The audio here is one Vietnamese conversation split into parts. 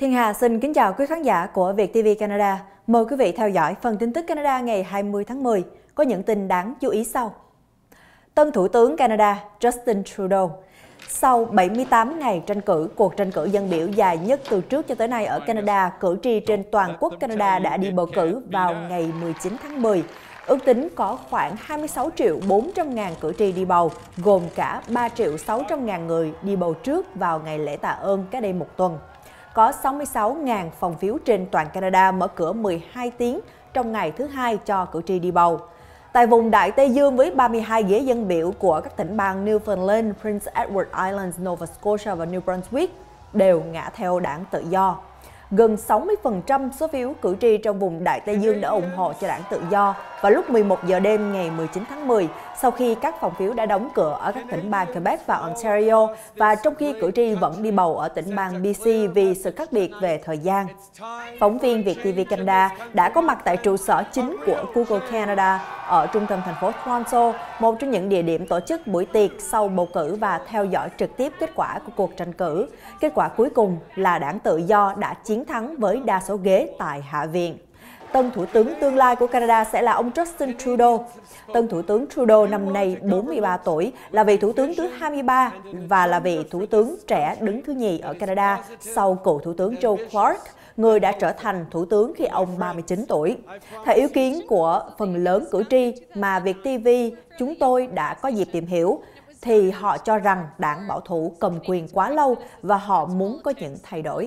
Thiên Hà xin kính chào quý khán giả của Việt TV Canada. Mời quý vị theo dõi phần tin tức Canada ngày 20 tháng 10. Có những tin đáng chú ý sau. Tân Thủ tướng Canada Justin Trudeau. Sau 78 ngày tranh cử, cuộc tranh cử dân biểu dài nhất từ trước cho tới nay ở Canada, cử tri trên toàn quốc Canada đã đi bầu cử vào ngày 19 tháng 10. Ước tính có khoảng 26.400.000 cử tri đi bầu, gồm cả 3.600.000 người đi bầu trước vào ngày lễ tạ ơn cách đây một tuần. Có 66.000 phòng phiếu trên toàn Canada mở cửa 12 tiếng trong ngày thứ hai cho cử tri đi bầu. Tại vùng Đại Tây Dương với 32 ghế dân biểu của các tỉnh bang Newfoundland, Prince Edward Islands, Nova Scotia và New Brunswick đều ngã theo đảng Tự do. Gần 60% số phiếu cử tri trong vùng Đại Tây Dương đã ủng hộ cho đảng Tự do vào lúc 11 giờ đêm ngày 19 tháng 10, sau khi các phòng phiếu đã đóng cửa ở các tỉnh bang Quebec và Ontario, và trong khi cử tri vẫn đi bầu ở tỉnh bang BC vì sự khác biệt về thời gian. Phóng viên Việt TV Canada đã có mặt tại trụ sở chính của Google Canada ở trung tâm thành phố Toronto, một trong những địa điểm tổ chức buổi tiệc sau bầu cử và theo dõi trực tiếp kết quả của cuộc tranh cử. Kết quả cuối cùng là đảng Tự do đã chiến thắng với đa số ghế tại Hạ viện. Tân Thủ tướng tương lai của Canada sẽ là ông Justin Trudeau. Tân Thủ tướng Trudeau năm nay 43 tuổi, là vị Thủ tướng thứ 23 và là vị Thủ tướng trẻ đứng thứ nhì ở Canada sau cựu Thủ tướng Joe Clark, người đã trở thành Thủ tướng khi ông 39 tuổi. Theo ý kiến của phần lớn cử tri mà Việt TV chúng tôi đã có dịp tìm hiểu, thì họ cho rằng đảng bảo thủ cầm quyền quá lâu và họ muốn có những thay đổi.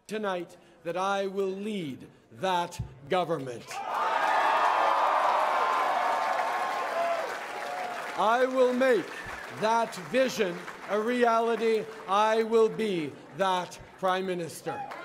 That government. I will make that vision a reality. I will be that Prime Minister.